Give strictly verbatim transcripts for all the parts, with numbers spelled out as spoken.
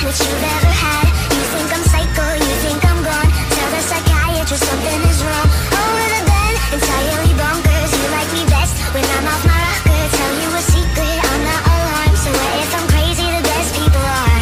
that you've ever had. You think I'm psycho, you think I'm gone. Tell the psychiatrist something is wrong. Over the bed, entirely bonkers. You like me best when I'm off my rocker. Tell you a secret, I'm not alarmed. So what if I'm crazy? The best people are.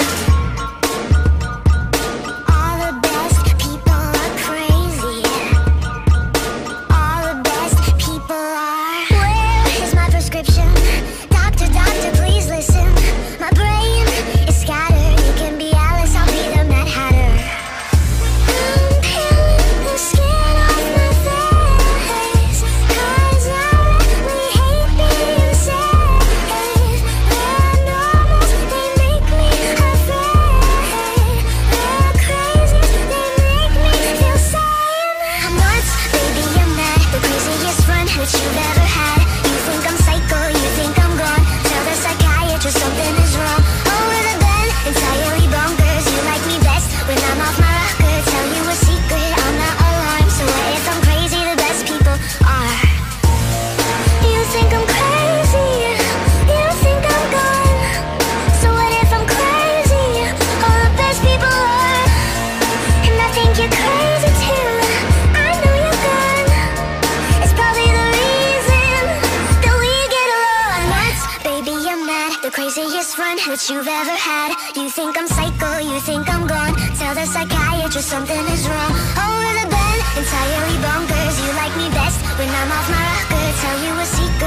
All the best people are crazy. All the best people are. Where is my prescription? Doctor, doctor, please listen. My brain is scattered. You can be Alice, I'll be the Mad Hatter. I'm peeling the skin off my face, 'cause I really hate being safe. They're normals, they make me afraid. They're crazy, they make me feel sane. I'm nuts, baby, I'm mad. The craziest run that you've ever had. You think I'm psycho, you think I'm gone. Tell the psychiatrist something is wrong. Over the bed, entirely bonkers. You like me best when I'm off my rocker. Tell you a secret, I'm not alarmed. So what if I'm crazy? The best people are. You think I'm crazy, you think I'm gone. So what if I'm crazy? All the best people are. And I think you're crazy too. I know you're gone. It's probably the reason that we get along. Nuts, baby, I'm mad. The craziest run that you've ever had. You think I'm psycho, you think I'm gone. Tell the psychiatrist something is wrong. Over the bed, entirely bonkers. You like me best when I'm off my rocker. Tell you a secret,